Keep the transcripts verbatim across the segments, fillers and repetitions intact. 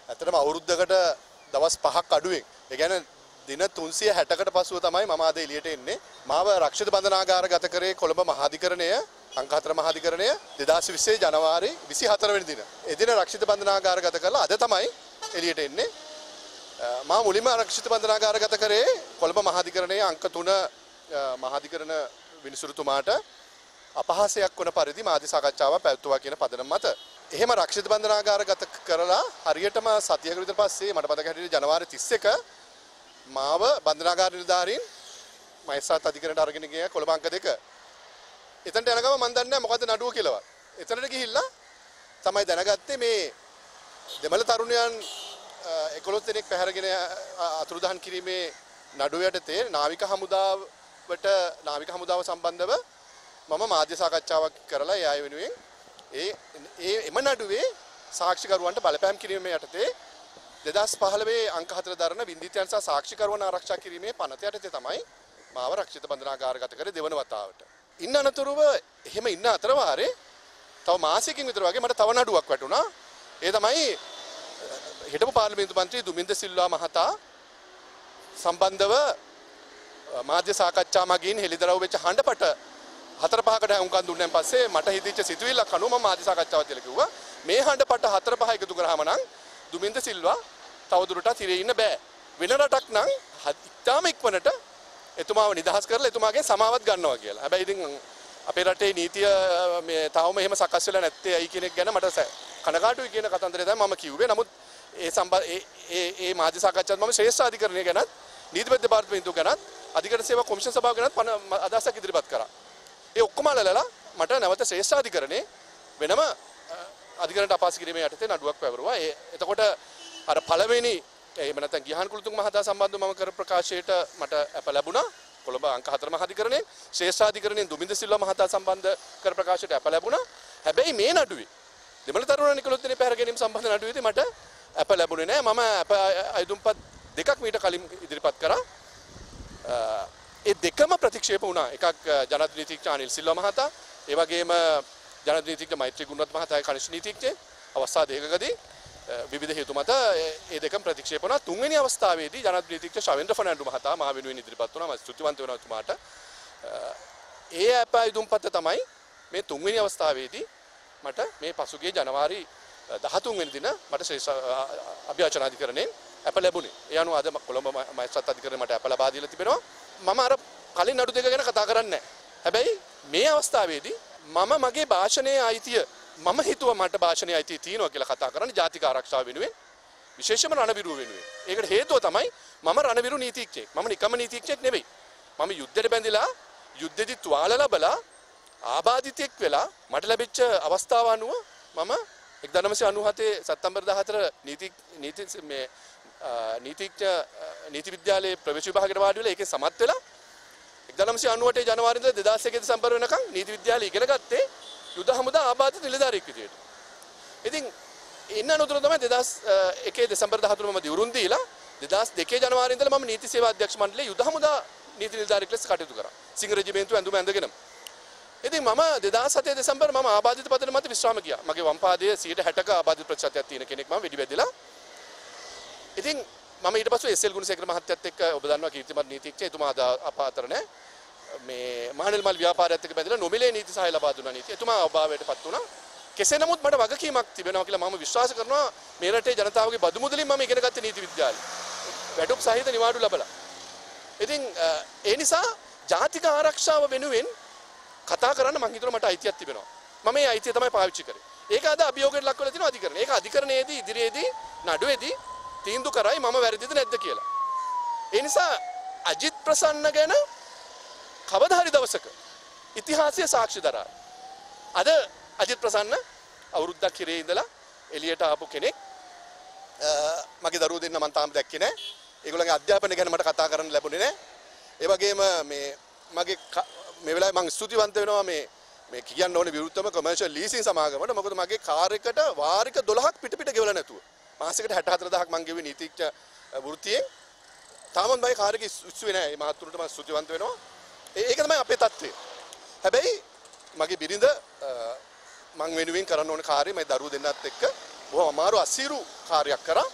ඇත්තටම අවුරුද්දකට දවස් පහක් අඩුවෙන්. ඒ කියන්නේ දින තුන්සිය හැටකට පසුව තමයි මම අද එළියට එන්නේ. මාව රක්ෂිත බන්ධනාගාර ගත කරේ කොළඹ මහාධිකරණය අංක හතර මහාධිකරණය දෙදාස් විස්සේ ජනවාරි විසිහතර වෙනි දින. එදින රක්ෂිත බන්ධනාගාර ගත කරලා අද තමයි එළියට එන්නේ. මා මුලින්ම රක්ෂිත බන්ධනාගාර ගත කරේ කොළඹ මහාධිකරණයේ අංක තුන මහාධිකරණ විනිසුරුතුමාට අපහාසයක් වන පරිදි මාධ්‍ය සාකච්ඡාවක් පැවැත්වුවා කියන පදනම මත. එහෙම රක්ෂිත බන්ධනාගාර ගත කරලා හරියටම සතියකට විතර පස්සේ මට මතක හැටියට ජනවාරි තිස් එක මාව බන්ධනාගාර නිලධාරීන් මහේස්ත්‍රාත් අධිකරණයට අරගෙන ගියා කොළඹ අංක දෙක. එතනට යන ගම මම දන්නේ නැහැ මොකද්ද නඩුව කියලාවත්. එතනට ගිහිල්ලා තමයි දැනගත්තේ මේ දෙමළ තරුණයන් එකොළොස් දෙනෙක් පැහැරගෙන අතුරුදහන් කිරීමේ නඩුව යටතේ නාවික හමුදාවට නාවික හමුදාව සම්බන්ධව මම මාධ්‍ය සාකච්ඡාවක් කරලා ඒ අය වෙනුවෙන් ඒ ඒ එම නඩුවේ සාක්ෂිකරුවන්ට බලපෑම් කිරීම යටතේ දෙදාස් පහළොව අංක හතර දරන වින්දිතයන් සහ සාක්ෂිකරුවන් ආරක්ෂා කිරීමේ පනත යටතේ තමයි මාව රක්ෂිත බන්ධනාගාරගත කරේ දෙවන වතාවට. ඉන්න අනතුරුව එහෙම ඉන්න අතර වාරේ තව මාසයකින් විතර වගේ මට තව නඩුවක් වැටුණා. ඒ තමයි හිටපු පාර්ලිමේන්තු මන්ත්‍රී දුමින්ද සිල්වා මහතා සම්බන්ධව මාධ්‍ය සාකච්ඡා මගින් හෙළිදරව් වෙච්ච හඬපට හතර පහකට හුඟන් දුන්නාන් පස්සේ මට හිතෙච්ච සිතුවිල්ලක් අනුව මම මාධ්‍ය සාකච්ඡාවක් කියලා කිව්වා. මේ හඬපට හතර පහ එකතු කරාම නම් දුමින්ද සිල්වා තවදුරටත් හිරේ ඉන්න බෑ. වෙන රටක් නම් ඉතාම ඉක්මනට එතුමාව නිදහස් කරලා එතුමාගේ සමාවත් ගන්නවා කියලා. හැබැයි ඉතින් අපේ රටේ නීතිය මේ තාම එහෙම සකස් වෙලා නැත්තේ ඇයි කියන එක ගැන මට කනගාටුයි කියන කතන්දරය තමයි මම කිව්වේ. නමුත් ඒ සම්බන්ධ ඒ ඒ ඒ මාධ්‍ය සාකච්ඡාවත් මම ශ්‍රේෂ්ඨ අධිකරණය ගැනත් නීතිපති දෙපාර්තමේන්තුව ගැනත් අධිකරණ සේවා කොමිෂන් සභාව ගැනත් අදහසක් ඉදිරිපත් කරා. ඒ ඔක්කොම අල්ලලා මට නැවත ශ්‍රේෂ්ඨ අධිකරණේ වෙනම අධිකරණයට අපහාස කිරීමේ යටතේ නඩුවක් පැවරුවා. ඒ එතකොට අර පළවෙනි එහෙම නැත්නම් ගිහාන් කුලතුංග මහතා සම්බන්ධව මම කර ප්‍රකාශයට මට අප ලැබුණා. කොළඹ අංක හතර මහාධිකරණේ ශ්‍රේෂ්ඨ අධිකරණයෙන් දුමින්ද සිල්වා මහතා සම්බන්ධ කර ප්‍රකාශයට අප ලැබුණා. හැබැයි මේ නඩුවේ දෙමළ තරුණ නිකොලොත් දෙනේ පැහැර ගැනීම සම්බන්ධ නඩුවේදී මට අප ලැබුණේ නැහැ. මම අප අයදුම්පත් දෙකක් මීට කලින් ඉදිරිපත් කරා. ඒ දෙකම ප්‍රතික්ෂේප වුණා. එකක් ජනාධිපති නීතිඥ අනිල් සිල්වා මහතා, ඒ වගේම ජනාධිපති නීතිඥ මෛත්‍රී ගුණරත්න මහතාගේ කනිෂ්ඨ නීතිඥ අවස්ථා දෙකකදී විවිධ හේතු මත ඒ දෙකම ප්‍රතික්ෂේප වුණා. තුන්වෙනි අවස්ථාවේදී ජනාධිපති නීතිඥ ශවේන්ද්‍ර ෆර්නෑන්ඩෝ මහතා මා වෙනුවෙන් ඉදිරිපත් වුණා. මම ස්තුතිවන්ත වෙනවා එතුමාට. ඒ අප අයදුම්පත තමයි මේ තුන්වෙනි අවස්ථාවේදී මට මේ පසුගිය ජනවාරි දහතුන් වෙනි දින මට ශ්‍රේෂ්ඨ අභියාචන අධිකරණයෙන් අප ලැබුණේ. ඒ අනුව අද කොළඹ මහේස්ත්‍රාත් අධිකරණය මට අප ලබා දීලා තිබෙනවා. මම අර කලින් නඩු දෙක ගැන කතා කරන්නේ නැහැ. හැබැයි මේ අවස්ථාවේදී මම මගේ භාෂණයේ අයිතිය මම හිතුවා මට භාෂණයේ අයිතිය තියෙනවා කියලා කතා කරන්නේ ජාතික ආරක්ෂාව වෙනුවෙන්, විශේෂයෙන්ම රණවිරුව වෙනුවෙන්. ඒකට හේතුව තමයි මම රණවිරු නීතිඥයෙක්. මම නිකම්ම නීතිඥයෙක් නෙවෙයි. මම යුද්ධයට බැඳිලා යුද්ධෙදි තුවාල ලැබලා ආබාධිතයෙක් වෙලා මට ලැබිච්ච අවස්ථාව අනුව මම එක්දාස් නවසිය අනූහතේ සැප්තැම්බර් දහහතර නීති නීති මේ නීතිඥ නීති විද්‍යාලයේ ප්‍රවේශ විභාගයට වාඩි වෙලා ඒකේ සමත් වෙලා එක්දාස් නවසිය අනූඅටේ ජනවාරි ඉඳලා දෙදාස් එකේ දෙසැම්බර් වෙනකන් නීති විද්‍යාලය ඉගෙන ගත්තේ යුද හමුදා ආබාධිත නිලධාරියෙක් විදියට. ඉතින් ඉන්න අනුතර තමයි දෙදාස් එකේ දෙසැම්බර් දහතුන මම දිවුරුම් දීලා දෙදාස් දෙකේ ජනවාරි ඉඳලා මම නීති සේවා අධ්‍යක්ෂ මණ්ඩලයේ යුද හමුදා නීති නිලධාරියෙක් ලෙස කටයුතු කරා. සිංහ රෙජිමේන්තුව ඇඳුම ඇඳගෙනම. ඉතින් මම දෙදාස් හතේ දෙසැම්බර් මම ආබාධිත පදන මත විශ්‍රාම ගියා. මගේ වම් පාදයේ සියයට හැටක ආබාධිත ප්‍රතිශතයක් තියෙන කෙනෙක් මම වෙඩි වැදිලා. ඉතින් මම ඊට පස්සේ එස් එල් ගුණසේකර මහත්තයත් එක්ක ඔබ දන්නවා කීර්තිමත් නීතිඥ එතුමා අප අතර නැහැ. මේ මහනෙල් මල් ව්‍යාපාරයත් එක්ක බැඳලා නොමිලේ නීති සහාය ලබා දුන්නා නීතිය. එතුමා අභාවයටපත් වුණා. කෙසේ නමුත් මට වගකීමක් තිබෙනවා කියලා මම විශ්වාස කරනවා මේ රටේ ජනතාවගේ බදු මුදලින් මම ඉගෙන ගත්ත නීති විද්‍යාලය. වැටුප් සහිත නිවාඩු ලැබලා. ඉතින් ඒ නිසා ජාතික ආරක්ෂාව වෙනුවෙන් කතා කරන්න මං හිතනවා මට අයිතියක් තිබෙනවා. මම මේ අයිතිය තමයි පාවිච්චි කරේ. ඒක අද අභියෝගයට ලක් වෙලා තියෙනවා අධිකරණය. ඒක අධිකරණයේදී ඉදිරියේදී නඩුවේදී තීන්දුව කරයි මම වැරදිද නැද්ද කියලා. ඒ නිසා අජිත් ප්‍රසන්න ගැන කවදා හරි දවසක ඉතිහාසයේ සාක්ෂි දරා. අද අජිත් ප්‍රසන්න අවුරුද්දක් හිරේ ඉඳලා එළියට ආපු කෙනෙක්. මගේ දරුවෝ දෙන්න මම තාම දැක්කේ නැහැ. ඒගොල්ලන්ගේ අධ්‍යාපනය ගැන මට කතා කරන්න ලැබුණේ නැහැ. ඒ වගේම මේ මගේ මේ වෙලාවේ මම ස්තුතිවන්ත වෙනවා මේ මේ කියන්න ඕනේ විරුද්ධම කමර්ෂල් ලීසින් සමාගමට. මොකද මගේ කාර් එකට වාරික දොළහක් පිට පිට ගෙවලා නැතුව. මාසෙකට හැට හතර දහසක් මං ගෙවි නීතිඥ වෘත්තියෙන්. තාමත් මගේ කාර් එක ඉස්සුවේ නැහැ. මේ මහත්තුරුට මම ස්තුතිවන්ත වෙනවා. ඒක තමයි අපේ තත්ත්වය. හැබැයි මගේ බිරිඳ මං වෙනුවෙන් කරන්න ඕන කාර්යය මගේ දරුවෝ දෙන්නත් එක්ක බොහොම අමාරු අසීරු කාර්යයක් කරා.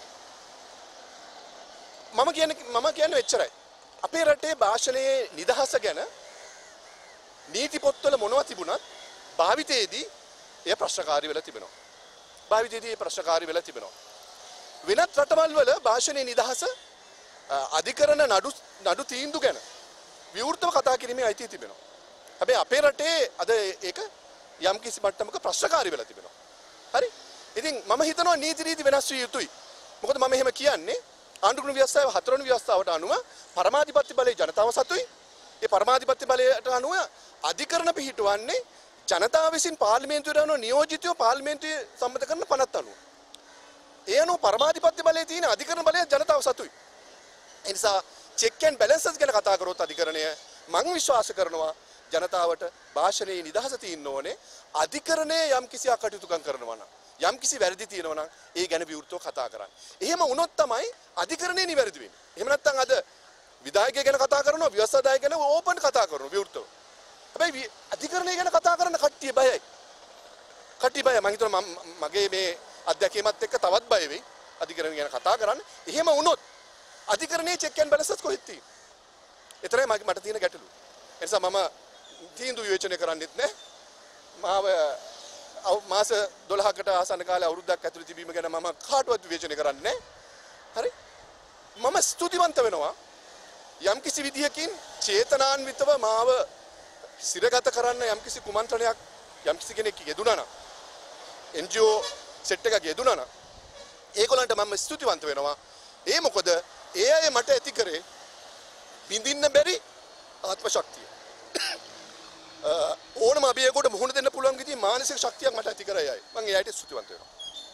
මම කියන්නේ මම කියන්නේ එච්චරයි. අපේ රටේ භාෂණයේ නිදහස ගැන නීති පොත්වල මොනවද තිබුණත් භාවිතයේදී එය ප්‍රශ්නකාරී වෙලා තිබෙනවා. භාවිතයේදී ඒ ප්‍රශ්නකාරී වෙලා තිබෙනවා. වෙනත් රටවල් වල භාෂණයේ නිදහස අධිකරණ නඩු නඩු තීන්දුව ගැන විවෘතව කතා කිරීමේ අයිතිය තිබෙනවා. හැබැයි අපේ රටේ අද ඒක යම් කිසි මට්ටමක ප්‍රශ්නකාරී වෙලා තිබෙනවා. හරි? ඉතින් මම හිතනවා නීති රීති වෙනස් විය යුතුයි. මොකද මම එහෙම කියන්නේ ආණ්ඩුක්‍රම ව්‍යවස්ථාවේ හතරවෙනි ව්‍යවස්ථාවට අනුව පරමාධිපත්‍ය බලයේ ජනතාව සතුයි. ඒ පරමාධිපත්‍ය බලයට අනුව අධිකරණ පිහිටවන්නේ ජනතාව විසින් පාර්ලිමේන්තුවට අනුව නියෝජිතව පාර්ලිමේන්තුවේ සම්මත කරන පනත් අනුව. ඒ අනුව පරමාධිපත්‍ය බලයේ තියෙන අධිකරණ බලය ජනතාව සතුයි. ඒ නිසා චෙක් ඇන්ඩ් බැලන්සස් ගැන කතා කරොත් අධිකරණය මම විශ්වාස කරනවා ජනතාවට භාෂණයේ නිදහස තියෙන්න ඕනේ. අධිකරණයේ යම් කිසි අකටයුතුකම් කරනවා නම් යම් කිසි වැරදි තියෙනවා නම් ඒ ගැන විවෘතව කතා කරන්න. එහෙම වුණොත් තමයි අධිකරණේ නිවැරදි වෙන්නේ. එහෙම නැත්නම් අද විධායකය ගැන කතා කරනවා, ව්‍යවස්ථාදායක ගැන ඕපන් කතා කරනවා විවෘතව. හැබැයි අධිකරණය ගැන කතා කරන්න කට්ටිය බයයි. කට්ටිය බයයි. මම හිතනවා මගේ මේ අධ්‍යක්ෂකමත් එක්ක තවත් බය වෙයි අධිකරණය ගැන කතා කරන්න. එහෙම වුණොත් අධිකරණයේ චෙක් ඇන්ඩ් බැලන්සස් කොහෙද තියෙන්නේ? ඒතරයි මට තියෙන ගැටලුව. ඒ නිසා මම තීන්දුව විවේචනය කරන්නෙත් නැහැ. මාව මාස දොළහකට ආසන්න කාලේ අවුරුද්දක් ඇතුළත තිබීම ගැන මම කාටවත් විවේචනය කරන්නේ නැහැ. හරි? මම ස්තුතිවන්ත වෙනවා යම් කිසි විදියකින් චේතනාන්විතව මාව සිරගත කරන්න යම් කිසි කුමන්ත්‍රණයක් යම් කිසි කෙනෙක් යෙදුණා නම් එන් ජී ඕ සෙට් එකක යෙදුණා නම් ඒගොල්ලන්ට මම ස්තුතිවන්ත වෙනවා. ඒ මොකද ඒ අය මට ඇති කරේ බින්දින්න බැරි ආත්ම ශක්තිය. ඕනම අභියෝගයකට මුහුණ දෙන්න පුළුවන් විදිහේ මානසික ශක්තියක් මට ඇති කරයි අය. මම එයාට ස්තුතිවන්ත වෙනවා.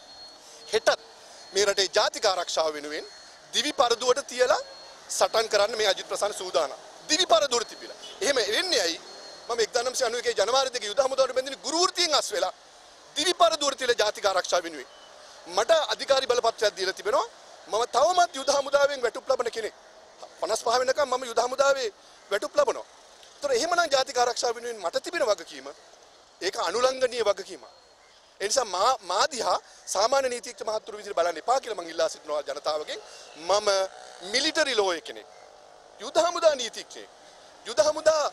හෙටත් මේ රටේ ජාතික ආරක්ෂාව වෙනුවෙන් දිවි පරදුවට තියලා සටන් කරන්න මේ අජිත් ප්‍රසන්න සූදානම්. දිවි පරදුවට තිබිලා. එහෙම වෙන්නේ ඇයි? මම එක්දාස් නවසිය අනූ එකේ ජනවාරි දෙකේ යුද හමුදාවට බැඳින ගුරු වෘත්තියෙන් අස් වෙලා දිවි පරදුවට තියලා ජාතික ආරක්ෂාව වෙනුවෙන් මට අධිකාරී බලපත්‍රයක් දීලා තිබෙනවා. මම තවමත් යුද හමුදාවෙන් වැටුප් ලබන කෙනෙක්. පනස් පහ වෙනකම් මම යුද හමුදාවේ වැටුප් ලබනවා. ඒතර එහෙමනම් ජාතික ආරක්ෂාව වෙනුවෙන් මට තිබෙන වගකීම ඒක අනුලංඝනීය වගකීමක්. ඒ නිසා මා මා දිහා සාමාන්‍ය නීතිඥ මහතුරු විදිහට බලන්න එපා කියලා මම ඉල්ලා සිටිනවා ජනතාවගෙන්. මම මිලිටරි ලෝ කෙනෙක්. යුද හමුදා නීතිඥයෙක්. යුද හමුදා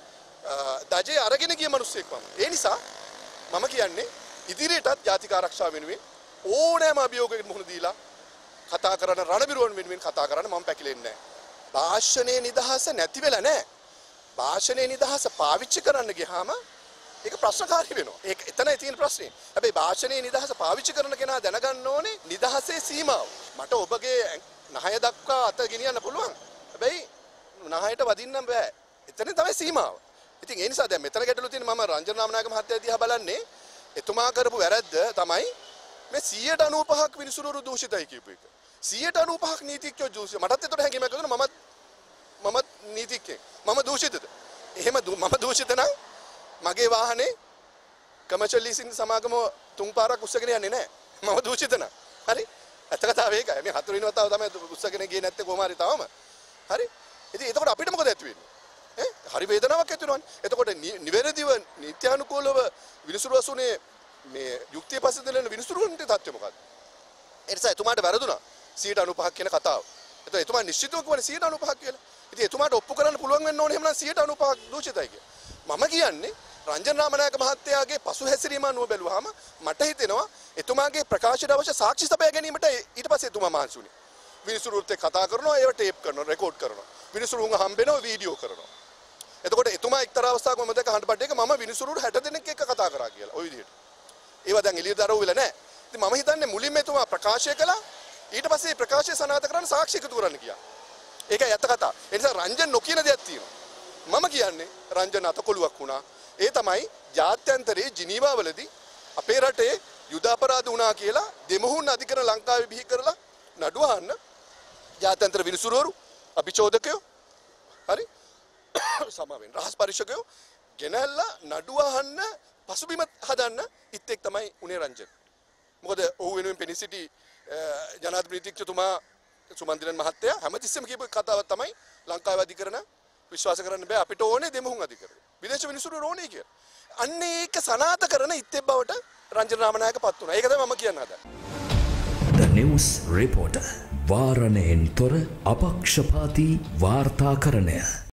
දජේ අරගෙන ගිය මිනිස්සෙක් මම. ඒ නිසා මම කියන්නේ ඉදිරියටත් ජාතික ආරක්ෂාව වෙනුවෙන් ඕනෑම අභියෝගයකට මුහුණ දීලා කතා කරන රණවිරුවන් වෙනුවෙන් කතා කරන්න මම පැකිලෙන්නේ නැහැ. භාෂණයේ නිදහස නැති වෙලා නැහැ. භාෂණයේ නිදහස පාවිච්චි කරන්න ගියාම ඒක ප්‍රශ්නකාරී වෙනවා. ඒක එතනයි තියෙන ප්‍රශ්නේ. හැබැයි භාෂණයේ නිදහස පාවිච්චි කරන කෙනා දැනගන්න ඕනේ නිදහසේ සීමාව. මට ඔබගේ නහය දක්වා අත ගෙනියන්න පුළුවන්. හැබැයි නහයට වදින්න බෑ. එතන තමයි සීමාව. ඉතින් ඒ නිසා දැන් මෙතන ගැටලුව තියෙන මම රංජන නාමනායක මහත්තයා දිහා බලන්නේ එතුමා කරපු වැරද්ද තමයි මේ සියයට අනූපහක් විනිසුරුවරු දූෂිතයි කියපු එක. සියයට අනූපහක් නීතිඥයෝ දූෂිත. මටත් ඒතර හැඟීමක් දුන්නා මමත් මමත් නීතිඥයෙක්. මම දූෂිතද? එහෙම මම දූෂිත නම් මගේ වාහනේ කමර්ෂල් ලීසින් සමාගම තුන් පාරක් උස්සගෙන යන්නේ නැහැ. මම දූෂිත නම්. හරි? ඇත්ත කතාව ඒකයි. මේ හතුරින් වතාව තමයි උස්සගෙන ගියේ නැත්තේ කොහොම හරි තාම. හරි? ඉතින් එතකොට අපිට මොකද ඇති වෙන්නේ? ඈ හරි වේදනාවක් ඇති වෙනවනේ. එතකොට නිවැරදිව නීත්‍යානුකූලව විනිසුරු අසුනේ මේ යුක්තිය පස්සේ දෙලන විනිසුරුන්ට තත්ත්වය මොකක්ද? ඒ නිසා එතුමාට වැරදුනා සියයට අනූපහක් කියන කතාව. එතකොට එතුමා නිශ්චිතව කියන්නේ සියයට අනූපහක් කියලා. ඉතින් එතුමාට ඔප්පු කරන්න පුළුවන් වෙන්න ඕනේ එහෙමනම් සියයට අනූපහක් දූෂිතයි කියලා. මම කියන්නේ රංජන රාමනායක මහත්තයාගේ පසු හැසිරීම අනුව බැලුවාම මට හිතෙනවා එතුමාගේ ප්‍රකාශයට අවශ්‍ය සාක්ෂි සපයා ගැනීමට ඊට පස්සේ එතුමා මහන්සි වුණේ. විනිසුරුත් එක්ක කතා කරනවා, ඒව ටේප් කරනවා, රෙකෝඩ් කරනවා. විනිසුරුන් හම්බෙනවා, වීඩියෝ කරනවා. එතකොට එතුමා එක්තරා අවස්ථාවක මම දැක්ක හඬපඩ එක මම විනිසුරුට හැට දෙනෙක් එක්ක කතා කරා කියලා. ওই විදිහට. ඒවා දැන් එළියට දරවු වෙලා නැහැ. ඉතින් මම හිතන්නේ මුලින්ම එතුමා ප්‍රකාශය කළා. ඊට පස්සේ ප්‍රකාශය සනාථ කරන්න සාක්ෂි එකතු කරන්න ගියා. ඒකයි ඇත්ත කතාව. ඒ නිසා රංජන් නොකියන දෙයක් තියෙනවා. මම කියන්නේ රංජන් අතකොළුවක් වුණා. ඒ තමයි ජාත්‍යන්තරයේ ජිනීවා වලදී අපේ රටේ යුද අපරාධ වුණා කියලා දෙමුහුන් අධිකරණ ලංකාවේ බිහි කරලා නඩුව අහන්න ජාත්‍යන්තර විනිසුරුවරු අභිචෝදකයෝ හරි සමාවෙන් රහස් පරීක්ෂකයෝ ගෙනල්ලා නඩුව අහන්න පසුබිම හදන්න ඉත්තෙක් තමයි උනේ රංජන්. මොකද ඔහු වෙනුවෙන් පෙනී සිටි ජනාධිපතිතුමා සුමන්දිරන් මහත්තයා හැමතිස්සෙම කියපු කතාවක් තමයි ලංකාවේ අධිකරණ විශ්වාස කරන්න බෑ අපිට ඕනේ දෙමුහුන් අධිකරණ. විදේශ විනිසුරු ඕනේ කියලා. අන්න ඒක සනාථ කරන ඉත්තෙක් බවට රංජන රාමනායක පත් වුණා. ඒක තමයි මම කියන්න හදන්නේ. නිවුස් රිපෝටර් වාරණයෙන් තොර අපක්ෂපාතී වාර්තාකරණය